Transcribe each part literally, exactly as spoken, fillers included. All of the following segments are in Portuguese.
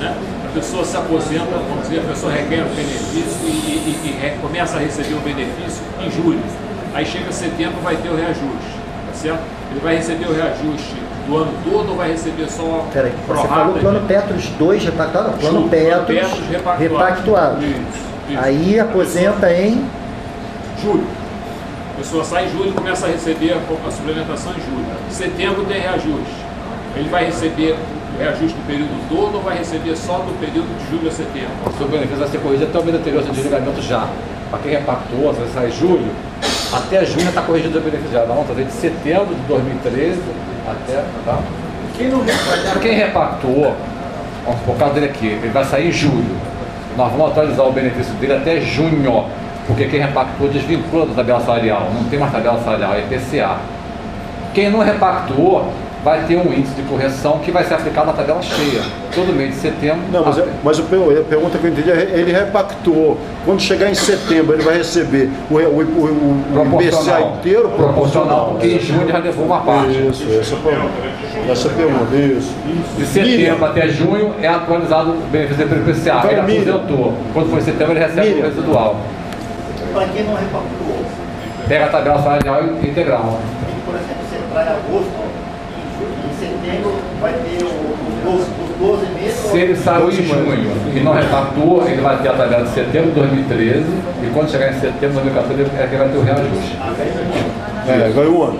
Né? A pessoa se aposenta, vamos dizer, a pessoa requer o benefício e, e, e, e começa a receber o benefício em julho. Aí chega setembro, vai ter o reajuste, tá certo? Ele vai receber o reajuste do ano todo ou vai receber só... Peraí, você falou plano Petros dois repactuado? Não, plano Petros, Petros repactuado. repactuado. Isso, isso. Aí aposenta em... julho. A pessoa sai em julho e começa a receber a, a suplementação em julho. Setembro tem reajuste. Ele vai receber o reajuste do período todo ou vai receber só do período de julho a setembro? O seu benefício vai ser corrigido até o mês anterior de desligamento já. Para quem repactou, se você sai em julho, até junho está corrigido o benefício já. Vamos fazer de setembro de dois mil e treze até... Tá? Quem não repactou? Quem repactou, por causa dele aqui, ele vai sair em julho. Nós vamos atualizar o benefício dele até junho. Porque quem repactou desvincula da tabela salarial, não tem mais tabela salarial, é I P C A. Quem não repactou vai ter um índice de correção que vai ser aplicado na tabela cheia, todo mês de setembro. Não, mas, a, mas a pergunta que eu entendi é, ele repactou, quando chegar em setembro ele vai receber o, o, o, o I P C A inteiro? Proporcional, porque em junho já levou uma parte. Isso, essa pergunta, essa pergunta, isso. De setembro até junho é atualizado o benefício do I P C A, então, ele aposentou. Quando for em setembro ele recebe Miriam. o residual. Para quem não repactou, pega a tabela salarial integral. Por exemplo, você entrar em agosto, em setembro vai ter os doze meses. Se ele saiu em junho e não repactou, ele vai ter a tabela de setembro de dois mil e treze e quando chegar em setembro de dois mil e quatorze é que vai ter o reajuste. É, ganhou um ano.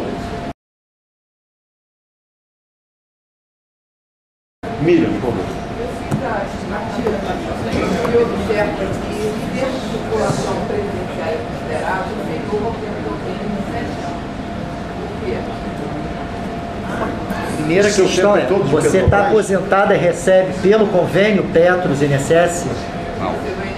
Miriam, por favor. Eu observo que o termo de circulação previdenciária considerado pegou o Primeira questão é, você está aposentada e recebe pelo convênio Petros I N S S? Não.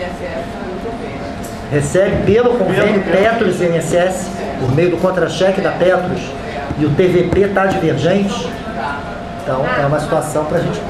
Recebe pelo convênio Petros I N S S, por meio do contra-cheque da Petros, e o T V P está divergente? Então, é uma situação para a gente...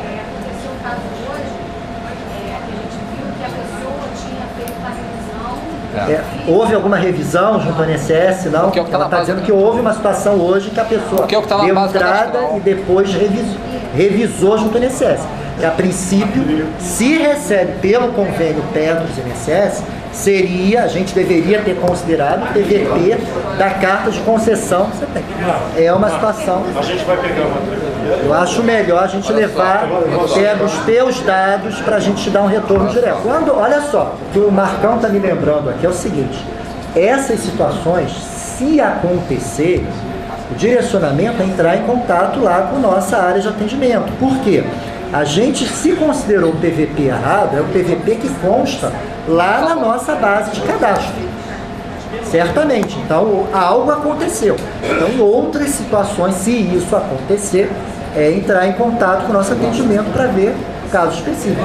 É, houve alguma revisão junto ao I N S S? Não? Que é que tá Ela está dizendo que houve uma situação hoje que a pessoa que é que tá deu entrada e depois revisou, revisou junto ao I N S S. Que a princípio, se recebe pelo convênio Petros I N S S, seria, a gente deveria ter considerado o T V P da carta de concessão que você tem. É uma situação... A gente vai pegar uma... Eu acho melhor a gente levar, pega os teus dados para a gente te dar um retorno direto. Quando, olha só, o que o Marcão está me lembrando aqui é o seguinte, essas situações, se acontecer, o direcionamento é entrar em contato lá com nossa área de atendimento. Por quê? A gente, se considerou o T V P errado, é o T V P que consta lá na nossa base de cadastro. Certamente. Então, algo aconteceu. Então, em outras situações, se isso acontecer, é entrar em contato com o nosso atendimento para ver o caso específico.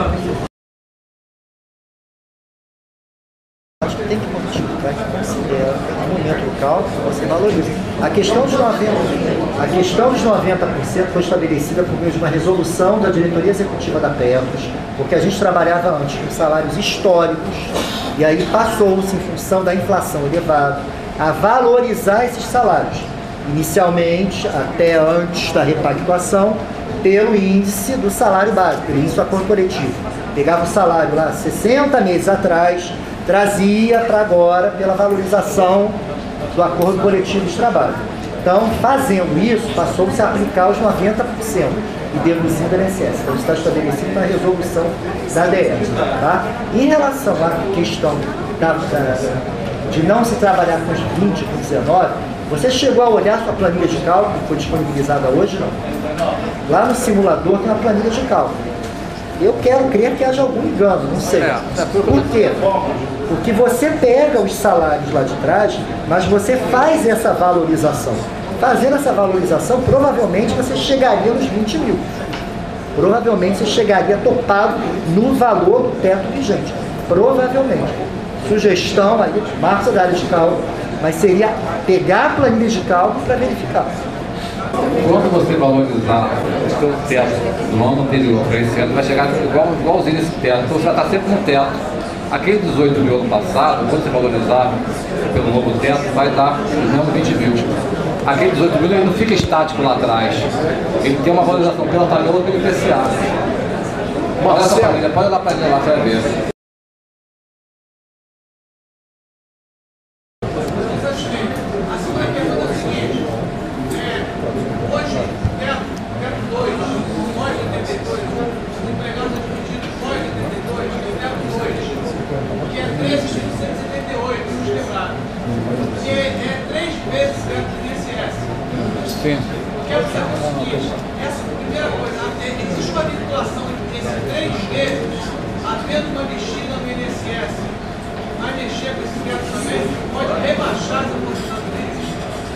Acho que tem que considerar que considera o momento do cálculo, você valoriza. A questão dos noventa por cento, a questão dos noventa por cento foi estabelecida por meio de uma resolução da diretoria executiva da Petros, porque a gente trabalhava antes com salários históricos, e aí passou-se, em função da inflação elevada, a valorizar esses salários. Inicialmente, até antes da repactuação, pelo índice do salário básico, pelo índice do acordo coletivo. Pegava o salário lá sessenta meses atrás, trazia para agora pela valorização do acordo coletivo de trabalho. Então, fazendo isso, passou-se a aplicar os noventa por cento e deduzindo a I N S S. Então, isso está estabelecido na resolução da D E S. Tá? Em relação à questão da, da, de não se trabalhar com os vinte, com dezenove, você chegou a olhar sua planilha de cálculo, que foi disponibilizada hoje, não? Lá no simulador tem uma planilha de cálculo. Eu quero crer que haja algum engano, não sei. Por quê? Porque você pega os salários lá de trás, mas você faz essa valorização. Fazendo essa valorização, provavelmente você chegaria nos vinte mil. Provavelmente você chegaria topado no valor do teto vigente. Provavelmente. Sugestão aí, Marcos da área de cálculo, mas seria pegar a planilha de cálculo para verificar. Quando você valorizar o seu teto do ano anterior para esse ano, vai chegar igual, igualzinho esse teto. Então você vai estar sempre no teto. Aquele dezoito mil ano passado, quando você valorizar pelo novo teto, vai dar os mesmos vinte mil. Aquele dezoito mil ele não fica estático lá atrás. Ele tem uma valorização pela tabela pelo I P C A. Olha essa planilha, pode olhar para lá, você vai ver. Sim. Quero saber o seguinte, essa primeira coisa, existe uma vinculação entre esses três vezes, havendo uma mexida no I N S S, vai mexer com esse teto também, pode rebaixar essa aposentadoria?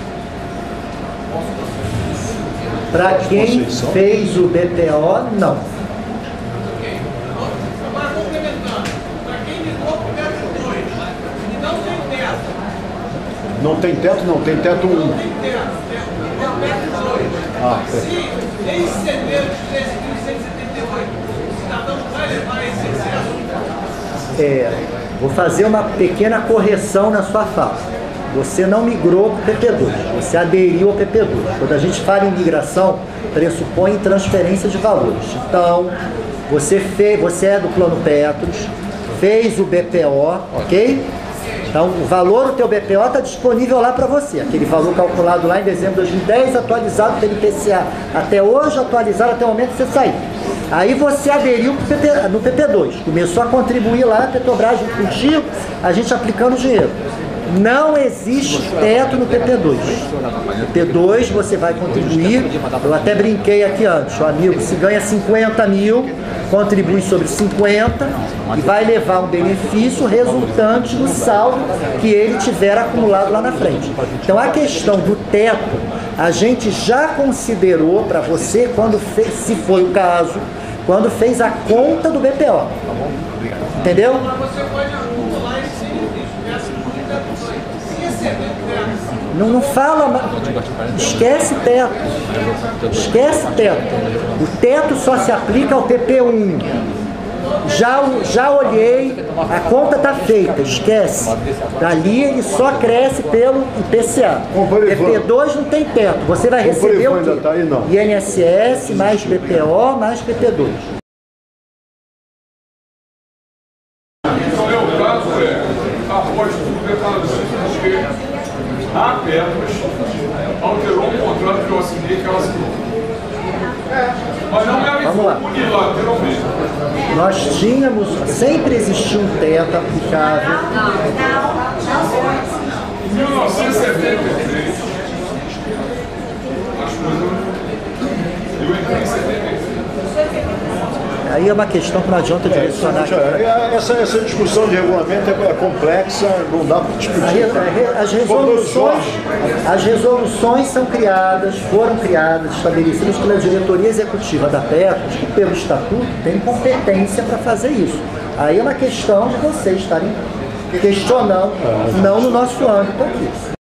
Para quem fez o B P O, não. Ok. Agora, complementando, para quem ligou para o teto dois e não tem teto. Não tem teto, não, tem teto um. Não tem teto. Ah, se exceder os treze mil cento e setenta e oito, o cidadão vai levar esse excesso? É, vou fazer uma pequena correção na sua fala. Você não migrou para o P P dois, você aderiu ao P P dois. Quando a gente fala em migração, pressupõe transferência de valores. Então, você, fez, você é do plano Petros, fez o B P O, ok? Então, o valor do teu B P O está disponível lá para você. Aquele valor calculado lá em dezembro de dois mil e dez, atualizado pelo I P C A até hoje, atualizado até o momento que você sair. Aí você aderiu pro P P, no P P dois, começou a contribuir lá, a Petrobras junto contigo, a gente aplicando o dinheiro. Não existe teto no P P dois. No P P dois você vai contribuir, eu até brinquei aqui antes, o amigo, se ganha cinquenta mil, contribui sobre cinquenta e vai levar um benefício resultante do saldo que ele tiver acumulado lá na frente. Então a questão do teto, a gente já considerou para você, quando fez, se foi o caso, quando fez a conta do B P O. Entendeu? Mas você pode acumular esse benefício, se exceder o teto. Não, não fala, esquece teto, esquece teto. O teto só se aplica ao P P um. Já, já olhei, a conta está feita, esquece. Dali ele só cresce pelo I P C A. P P dois não tem teto, você vai receber o quê? I N S S mais B P O mais P P dois. Então, é o caso é, após tudo declarando que a Petros alterou um contrato que eu assinei, que ela assinou. Mas não era unilateralmente. Nós tínhamos, sempre existiu um teto aplicável. Em mil novecentos e setenta e três, as coisas. Eu entrei em setenta e três. Aí é uma questão que não adianta direcionar. É, essa, essa discussão de regulamento é complexa, não dá para discutir. Aí, as, resoluções, as resoluções são criadas, foram criadas, estabelecidas pela diretoria executiva da Petros, que pelo estatuto tem competência para fazer isso. Aí é uma questão de vocês estarem questionando, não no nosso âmbito aqui.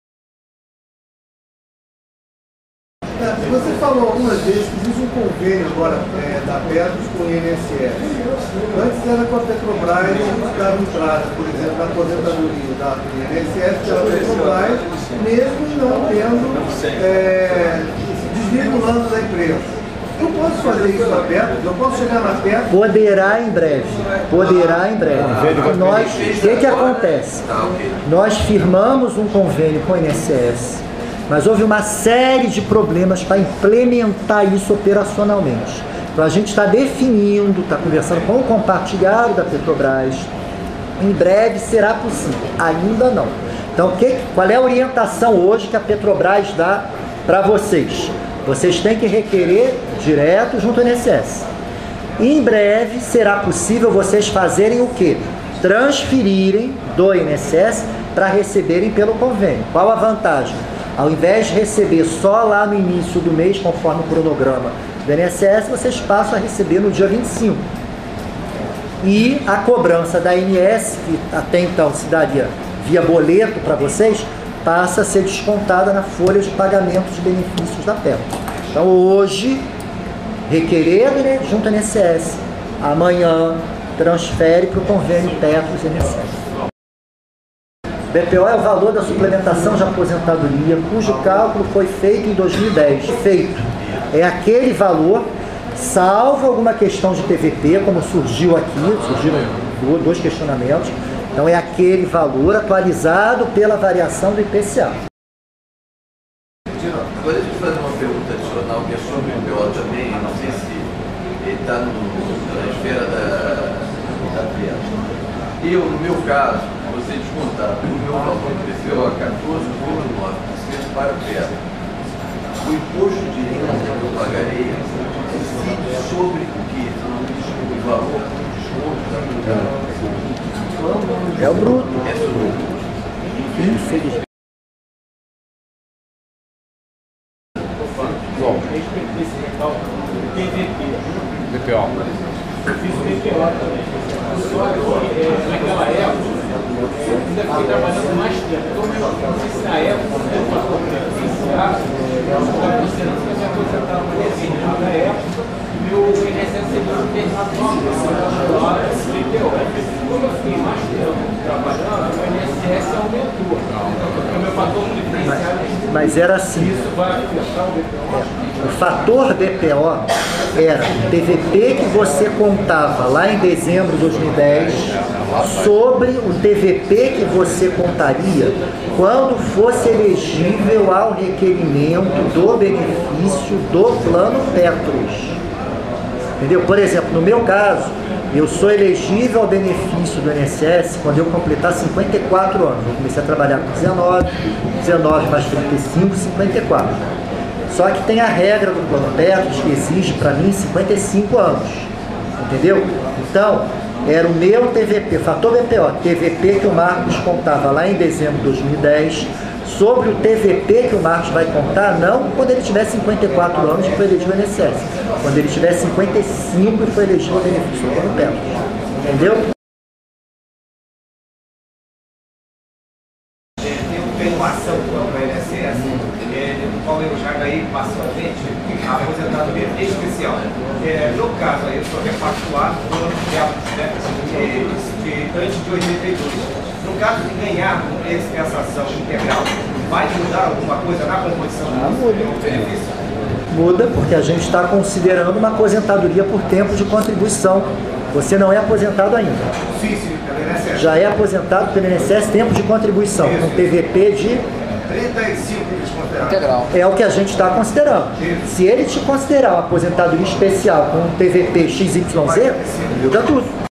Você falou algumas vezes que existe um convênio agora é, da Petros com o I N S S. Antes era com a Petrobras, dava entrada, por exemplo, na aposentadoria da I N S S pela Petrobras, mesmo não tendo, é, desvinculando da empresa. Eu posso fazer isso na Petros? Eu posso chegar na Petros? Poderá em breve, poderá em breve. Nós, o que que acontece? Nós firmamos um convênio com o I N S S, mas houve uma série de problemas para implementar isso operacionalmente. Então a gente está definindo, está conversando com o compartilhado da Petrobras, em breve será possível, ainda não. Então que, qual é a orientação hoje que a Petrobras dá para vocês? Vocês têm que requerer direto junto ao I N S S. Em breve será possível vocês fazerem o quê? Transferirem do I N S S para receberem pelo convênio. Qual a vantagem? Ao invés de receber só lá no início do mês, conforme o cronograma do I N S S, vocês passam a receber no dia vinte e cinco. E a cobrança da I N S, que até então se daria via boleto para vocês, passa a ser descontada na folha de pagamento de benefícios da Petros. Então hoje, requerer junto ao I N S S, amanhã transfere para o convênio Petros I N S S. B P O é o valor da suplementação de aposentadoria, cujo cálculo foi feito em dois mil e dez. Feito. É aquele valor, salvo alguma questão de T V P, como surgiu aqui, surgiram dois questionamentos. Então é aquele valor atualizado pela variação do I P C A. Agora deixa eu fazer uma pergunta adicional que é sobre o I P O também, não sei se ele está na esfera da, da Fiat. Eu, no meu caso, você descontar o meu valor do I P O quatorze vírgula nove por cento para a Fiat. O imposto de renda que eu pagarei incide sobre o que? O valor do desconto da produção. É o bruto. É sobre o bruto. Infelizmente. B P O. Naquela época, eu ainda fiquei trabalhando mais tempo. Então, não sei se na época, né, eu estava considerando que eu me aposentava mais tempo. Na época, meu I N S S seria um determinado valor do B P O. Como eu fiquei mais tempo trabalhando, o I N S S aumentou. Porque o meu fator diferencial é Mas era assim. isso vai afetar o B P O. O fator B P O era o T V P que você contava lá em dezembro de dois mil e dez sobre o T V P que você contaria quando fosse elegível ao requerimento do benefício do plano Petros. Entendeu? Por exemplo, no meu caso, eu sou elegível ao benefício do I N S S quando eu completar cinquenta e quatro anos. Eu comecei a trabalhar com dezenove, dezenove mais trinta e cinco, cinquenta e quatro. Só que tem a regra do plano Petros que exige para mim cinquenta e cinco anos, entendeu? Então, era o meu T V P, fator B P O, T V P que o Marcos contava lá em dezembro de dois mil e dez, sobre o T V P que o Marcos vai contar, não quando ele tiver cinquenta e quatro anos e foi elegível ao I N S S, quando ele tiver cinquenta e cinco e foi elegível ao benefício do plano Petros, entendeu? Tem uma ação contra o I N S S, no qual eu já ganhei parcialmente a aposentadoria especial. É, no caso, aí eu sou repactuado no ano de né, de, antes de oitenta e dois. No caso de ganhar esse, essa ação integral, vai mudar alguma coisa na composição ah, do muda. benefício? Muda, porque a gente está considerando uma aposentadoria por tempo de contribuição. Você não é aposentado ainda. Sim, sim, pelo I N S S. Já é aposentado pelo I N S S tempo de contribuição, com T V P de trinta e cinco integral. É o que a gente está considerando. Se ele te considerar uma aposentadoria especial com um T V P X Y Z, muda tudo.